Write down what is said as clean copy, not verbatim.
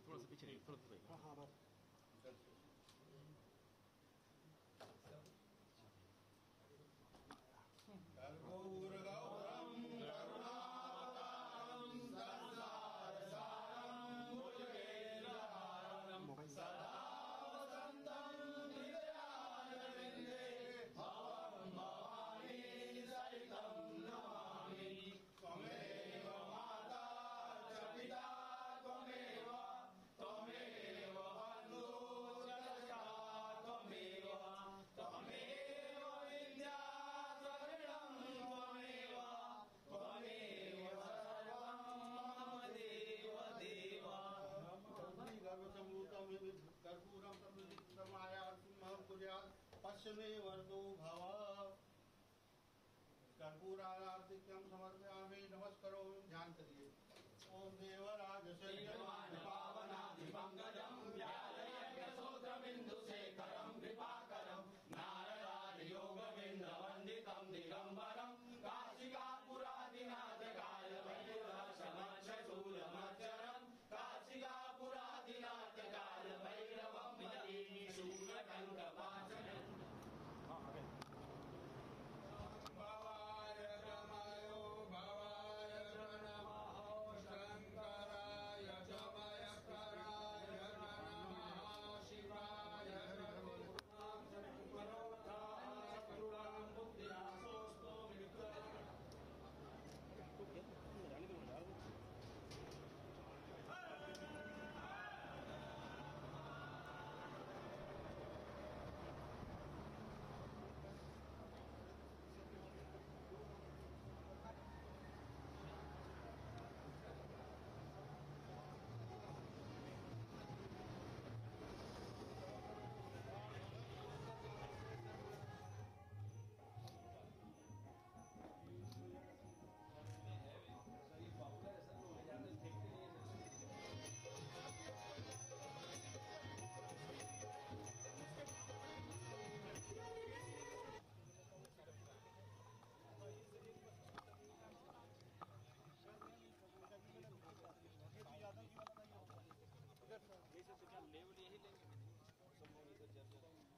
थोड़ा सा पीछे थोड़ा सा। हाँ बस। कर्पूरगौरं करुणावतारं संसारसारं भुजगेन्द्रहारं सदा वसन्तं हृदयारविन्दे भवं भवानी सहितं नमामि। त्वमेव माता च पिता त्वमेव बन्धुश्च सखा त्वमेव विद्या कर्पूरं पश्चिमे वर्तो भव। कर्पूरार्तिक्यं समर्पयामि। नमस्करो ध्यान करिए। ओम देवराज पावनाधिपंकजं व्यालयज्ञसूत्रबिन्दुशेखरं कृपाकरं नारदादियोगविन्द्रवन्दितं दिगम्बरं काशिकापुरादिनाथ कालभैरवशमक्षशूलमक्षरं काशिकापुरादिनाथ कालभैरवं शूलकङ्कपाशनं भवाय रमयो भवाय नमः शङ्कराय च मयस्कराय नमः शिवाय लेवल यही लेंगे सब।